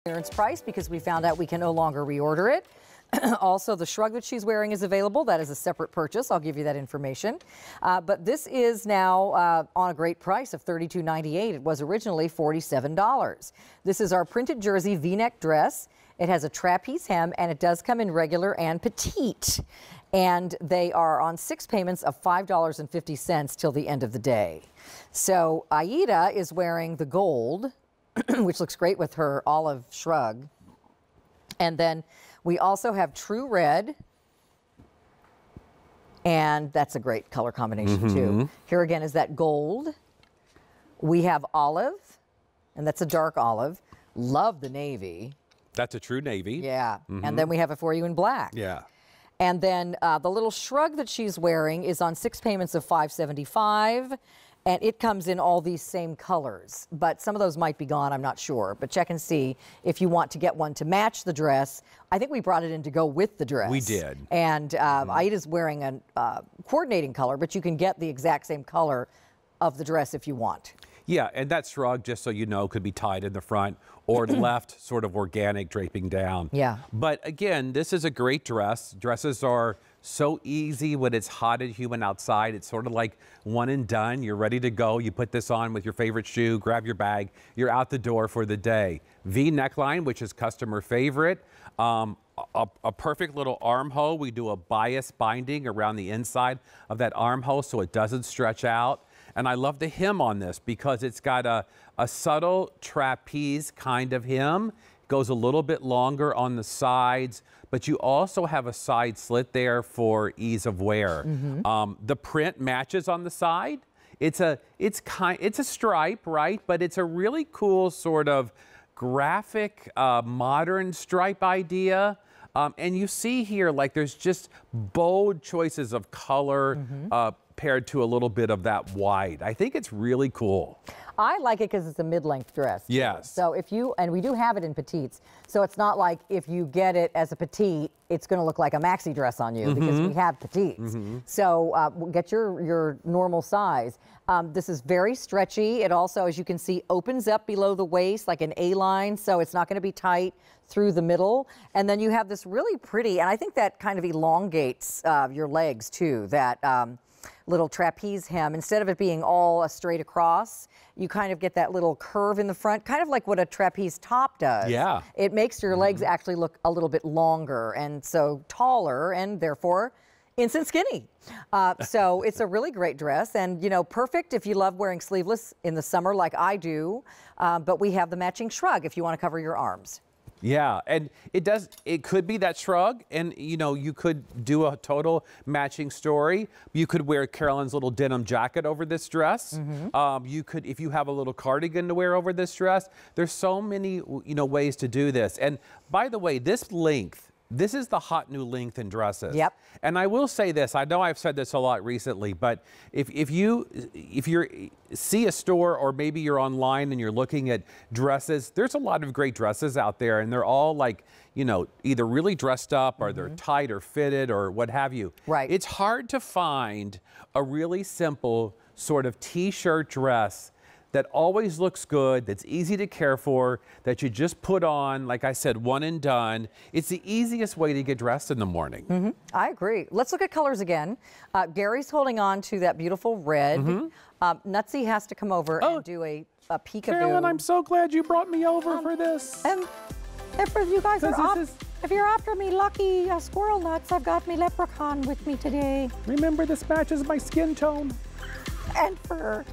Clearance price because we found out we can no longer reorder it. Also, the shrug that she's wearing is available. That is a separate purchase. I'll give you that information. But this is now on a great price of $32.98. It was originally $47. This is our printed jersey V-neck dress. It has a trapeze hem, and it does come in regular and petite. And they are on 6 payments of $5.50 till the end of the day. So Aida is wearing the gold, which looks great with her olive shrug. And then we also have true red, and that's a great color combination too. Here again is that gold. We have olive, and that's a dark olive. Love the navy. That's a true navy. Yeah, and then we have it for you in black. Yeah. And then the little shrug that she's wearing is on 6 payments of $5.75. And it comes in all these same colors, but some of those might be gone, I'm not sure. But check and see if you want to get one to match the dress. I think we brought it in to go with the dress. We did. And Aida's wearing a coordinating color, but you can get the exact same color of the dress if you want. Yeah, and that shrug, just so you know, could be tied in the front or left sort of organic draping down. Yeah. But again, this is a great dress. Dresses are so easy when it's hot and humid outside. It's sort of like one and done. You're ready to go. You put this on with your favorite shoe, grab your bag, you're out the door for the day. V neckline, which is customer favorite. A perfect little armhole. We do a bias binding around the inside of that armhole so it doesn't stretch out. And I love the hem on this because it's got a subtle trapeze kind of hem. Goes a little bit longer on the sides, but you also have a side slit there for ease of wear. The print matches on the side. It's a stripe, right? But it's a really cool sort of graphic, modern stripe idea. And you see here, like there's just bold choices of color paired to a little bit of that white. I think it's really cool. I like it because it's a mid-length dress. Yes. So if you, and we do have it in petites, so it's not like if you get it as a petite, it's going to look like a maxi dress on you because we have petites. So get your normal size. This is very stretchy. It also, as you can see, opens up below the waist like an A-line, so it's not going to be tight through the middle. And then you have this really pretty, and I think that kind of elongates your legs too, that little trapeze hem. Instead of it being all straight across, you kind of get that little curve in the front, kind of like what a trapeze top does. Yeah. It makes your legs actually look a little bit longer and so taller and therefore instant skinny. So it's a really great dress and, you know, perfect if you love wearing sleeveless in the summer like I do. But we have the matching shrug if you want to cover your arms. Yeah, and it could be that shrug, and you know, you could do a total matching story. You could wear Carolyn's little denim jacket over this dress. You could, if you have a little cardigan to wear over this dress. There's so many, you know, ways to do this. And by the way, this length, this is the hot new length in dresses. Yep. And I will say this, I know I've said this a lot recently, but if you see a store or maybe you're online and you're looking at dresses, there's a lot of great dresses out there and they're all like, you know, either really dressed up or they're tight or fitted or what have you. Right. It's hard to find a really simple sort of t-shirt dress that always looks good, that's easy to care for, that you just put on, like I said, one and done. It's the easiest way to get dressed in the morning. I agree. Let's look at colors again. Gary's holding on to that beautiful red. Nutsy has to come over and do a peekaboo. Carolyn, I'm so glad you brought me over for this. And if you guys are if you're after me lucky squirrel nuts, I've got me leprechaun with me today. Remember, this matches my skin tone. And fur.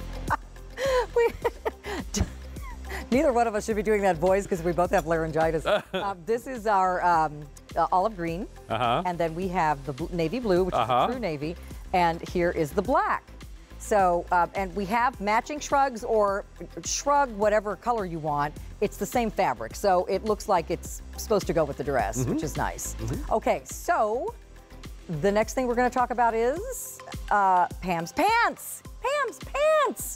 Neither one of us should be doing that voice because we both have laryngitis. This is our olive green, and then we have the navy blue, which is the true navy, and here is the black. So, and we have matching shrugs or shrug whatever color you want. It's the same fabric, so it looks like it's supposed to go with the dress, which is nice. Okay, so the next thing we're going to talk about is Pam's pants. Pam's pants.